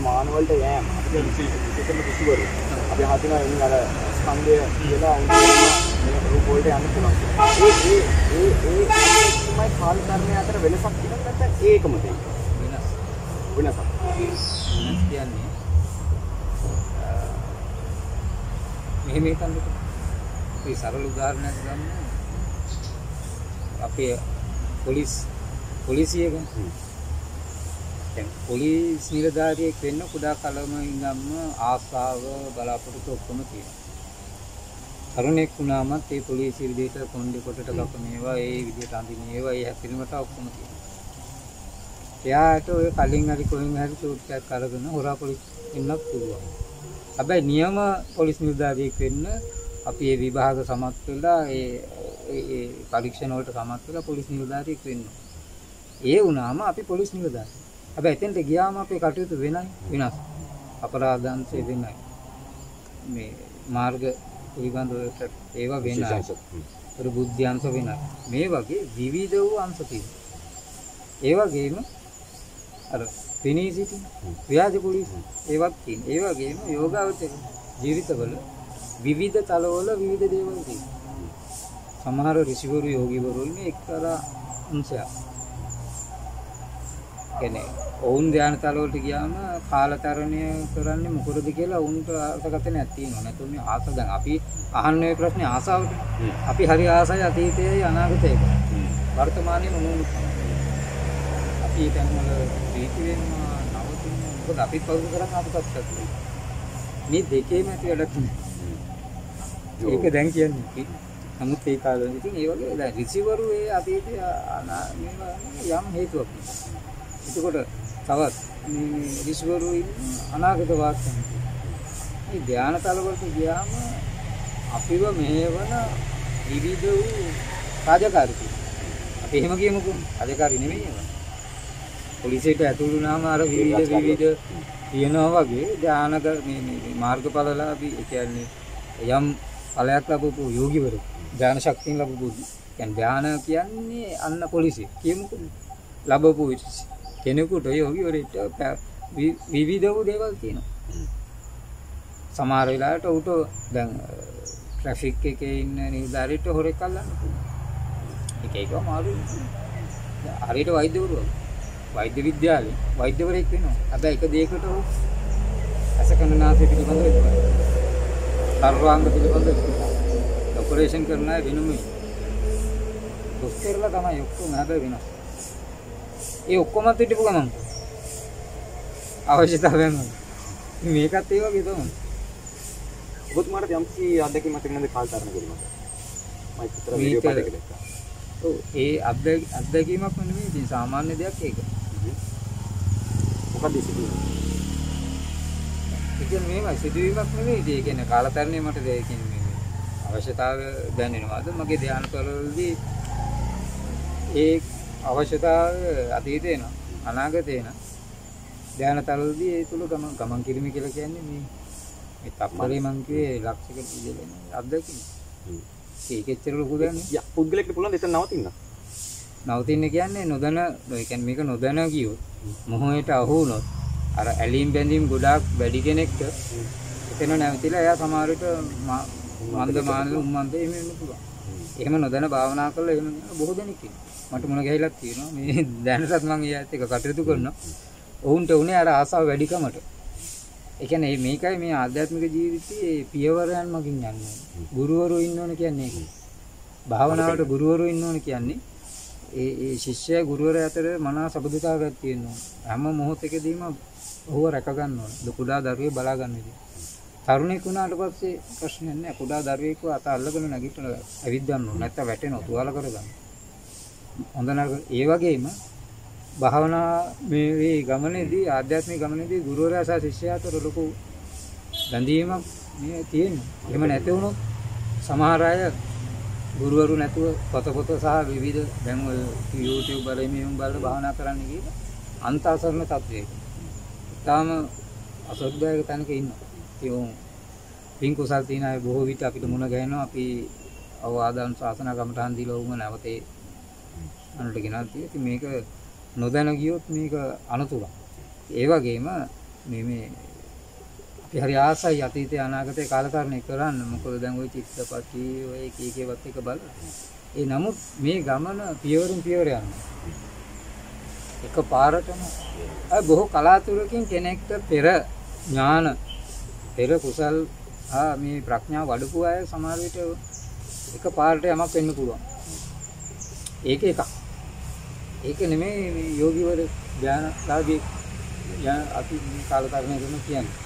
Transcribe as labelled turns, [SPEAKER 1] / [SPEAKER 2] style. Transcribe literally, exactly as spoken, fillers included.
[SPEAKER 1] මාන වලට යෑම අපිට විශේෂම කිසිවරු අපි හදිනවා ඉන්න අර ස්කන්ධය කියලා මේ රූප වලට යන්න පුළුවන්. ඒ ඒ ඒ ඒ තමයි කාල කර්මය අතර වෙනසක් තියෙනවා නැත්නම් ඒකම දෙයි. වෙනස්. වෙනසක්. වෙනස් කියන්නේ මෙහෙම හිතන්නකෝ. මේ සරල උදාහරණයක් ගන්න. අපේ පොලිස් පොලිසියක දැන් පොලිස් නිලධාරියෙක් වෙන්න කුඩා කලම ඉඳන්ම ආසාව බලාපොරොත්තු ඔක්කොම තියෙනවා. තරුණෙක් වුණාමත් ඒ පොලිසිය විදිහට කොණ්ඩේ කොටට ගපන ඒවා ඒ විදිහට අඳින ඒවා ඒ හැසිරීමට ඔක්කොම තියෙනවා. එයාට ඔය කලින් හරි කොහෙන් හරි ෂූට් එකක් අරගෙන හොරා පොලිස් වෙන්නත් පුළුවන්. හැබැයි නියම පොලිස් නිලධාරියෙක් වෙන්න අපි මේ විභාග සමත් වෙලා ඒ ඒ පරීක්ෂණ වලට සමත් වෙලා පොලිස් නිලධාරියෙක් වෙන්න. ඒ වුණාම අපි පොලිස් නිලධාරියෙක්. හැබැයි එතෙන්ට ගියාම අපේ කටයුතු වෙනයි වෙනස්. අපරාධ අංශය වෙනයි. මේ මාර්ග පිළිබඳව ඒවා වෙනයි. ඒතර බුද්ධි අංශ වෙනයි. මේ වගේ විවිධ වූ අංශ තියෙනවා. ඒ වගේම අර පිනී සිටින ව්‍යාජ පොලිස් ඒවත් තියෙනවා. ඒ වගේම යෝගාවචර ජීවිතවල විවිධ තලවල විවිධ දේවල් තියෙනවා. සමහර ඍෂිවරු යෝගීවරු ඉන්නේ එක්තරා අංශයක්. කියන්නේ ඔවුන් ධ්‍යාන තලවලට ගියාම කාලතරණය කරන්නේ මොකද කියලා ඔවුන්ට අර්ථකථනයක් තියෙනවා. නැත්නම් මේ ආස දැන් අපි අහන්නේ මේ ප්‍රශ්නේ ආසාවට. අපි හරි ආසයි අතීතයේයි අනාගතයේයි. වර්තමානයේ මොනවද? අපි දැන් වල ප්‍රීති වෙනවා නවතින මොකද අපි පවුල් කරන් ආපු තත්ත්වයක්. මේ දෙකේම ඇති වැඩක් නෑ. ඒක දැන් කියන්නේ. නමුත් ඒ කාලේ ඉතින් ඒ වගේ දැන් ඍෂිවරු ඒ අතීතයේ යම් හේතුවක්. එතකොට තවත් මේ ඍෂිවරු අනාගත වාක්‍යයන්. මේ ධානය තලවලට ගියාම අපිව මෙහෙවන විවිධ වූ රාජකාරී. අපි එහෙම කියමුකෝ. රාජකාරී නෙමෙයි ඒවා. පොලිසියට ඇතුළු වුණාම අර විවිධ විවිධ තියෙනවා වගේ ධානක මේ මේ මාර්ගඵලලාභී ඒ කියන්නේ යම් ඵලයක් ලැබපු යෝගිවරු ධාන ශක්තියෙන් ලැබපු කියන්නේ ධාන කියන්නේ අන්න පොලිසිය කියමුකෝ. ලැබපු කෙනෙකුට යෝගිවරට විවිධ වූ දේවල් තියෙනවා. සමහර වෙලාවට උට දැන් ට්‍රැෆික් එකේ ඉන්න නිලධාරියට හොරෙක් අල්ලන්න පුළුවන්. එක එක මාරු. හරියට වෛද්‍යවරු වෛද්‍ය විද්‍යාලේ වෛද්‍යවරයෙක් වෙනවා. හැබැයි එක දෙයකට උ අසකනාසය පිළිබඳව ඉන්නවා. සර්වාංග පිළිබඳව ඔපරේෂන් කරන අය වෙනම දොස්තරලා තමයි ඔක්කොම හැබැයි වෙනස්. ඒ ඔක්කොම හිටපු ගමන් අවශ්‍යතාවයන් මේකත් ඒ වගේ තමයි. ඔබතුමාට යම්කි අත්දැකීමක් තිබුණාද කාලතරණ කිරීමක්? මම විතර වීඩියෝ පාඩක දැක්කා. ඔව් ඒ අත්දැකීමක් නෙමෙයි ඉතින් සාමාන්‍ය දෙයක් ඒක. මොකක්ද සිදුවෙන්නේ? ඒ කියන්නේ මේවයි සිදුවීමක් නෙමෙයි ඉතින් ඒ කියන්නේ කාලතරණය මට ඒ කියන්නේ මේ අවශ්‍යතාවය දැනෙනවාද මගේ ධ්‍යානවලදී ඒ අවශ්‍යතාවය අතීතේ න අනාගතේ න ධ්‍යානතරවලදී ඒ තුල ගමන් ගමන් කිරීම කියලා කියන්නේ මේ මේ තප්පරේ මං කියේ ලක්ෂික පිළිදෙන අත්දැකීම. ඒක එච්චර ලොකු දෙයක් නෙවෙයි. යා පුද්ගලෙක්ට පුළුවන් එතන නවතින්න. නවතින්න කියන්නේ නොදැන ඒ කියන්නේ මේක නොදැන ගියොත් මොහොතට අහු වුණොත් අර ඇලීම් බැඳීම් ගොඩාක් වැඩි කෙනෙක්ට එතන නැවතිලා එයා සමහර විට මන්ද මානල උම්මන්ද එහෙම වෙන්න පුළුවන්. එහෙම නොදැන භාවනා කළා එහෙම බොහෝ දෙනෙක් ඉන්නවා. මට මුණ ගැහිලක් තියෙනවා. මේ දැනටත් මම ඊයත් එක කටයුතු කරනවා. ඔවුන්ට උනේ අර ආසාව වැඩිකමට. ඒ කියන්නේ මේකයි මේ ආධ්‍යාත්මික ජීවිතයේ පියවරයන් මගින් යන්නේ. ගුරුවරු ඉන්න ඕන කියන්නේ ඒක. භාවනාවට ගුරුවරු ඉන්න ඕන කියන්නේ ඒ ඒ ශිෂ්‍යයා ගුරුවරයා අතර මනා සබඳතාවයක් තියෙනවා. හැම මොහොතකදීම ඔහුව රැක ගන්න ඕන. කුඩා දරුවේ බලා ගන්න විදිහ. තරුණෙක් වුණාට පස්සේ ප්‍රශ්නයක් නැහැ. කුඩා දරුවෙක්ව අත අල්ලගෙන නැගිටලා ඇවිත් ගන්න ඕන. නැත්නම් වැටෙනවා තුවාල කරගන්න. හොඳ නරක ඒ වගේම භාවනා මේ ගමනේදී ආධ්‍යාත්මික ගමනේදී ගුරුවරයා සහ ශිෂ්‍යයා අතර ලොකු බැඳීමක් මේ තියෙනවා. එහෙම නැති වුණොත් සමහර අය ගුරුවරු නැතුව පොත පොත සහ විවිධ දැන් ඔය YouTube වල මෙහෙම බලලා භාවනා කරන්න කියලා අන්තසරණ තත්වයක. තාම අසොද්දායක තැනක ඉන්නවා. ඒ පින් කුසල් තියන අය බොහෝ විට අපිට මුණ ගැහෙනවා. අපි අවවාදන් ශාසන කමටහන් දීලා වුම නැවතේ අනුට ගෙනල්ලා තියෙන්නේ. මේක නොදැන ගියොත් මේක අනතුරක්. ඒ වගේම මේ මේ අපි හරි ආසයි අතීතය අනාගතය කාලකරණය කරන්න. මොකද දැන් ওই චිත්තපටි ඔය එක එක ඒවත් එක බලන්න. ඒ නමුත් මේ ගමන පියවරින් පියවර යනවා. එක පාරටම අය බොහෝ කලාතුරකින් කෙනෙක්ට පෙර ඥාන පෙර කුසල් ආ මේ ප්‍රඥාව වඩපු අය සමහර විට එක පාරට යමක් වෙන්න පුළුවන්. ඒක එකක්. ඒක නෙමෙයි මේ යෝගීවර ධානලාභී අපි කාලකරණය කරන කියන්නේ.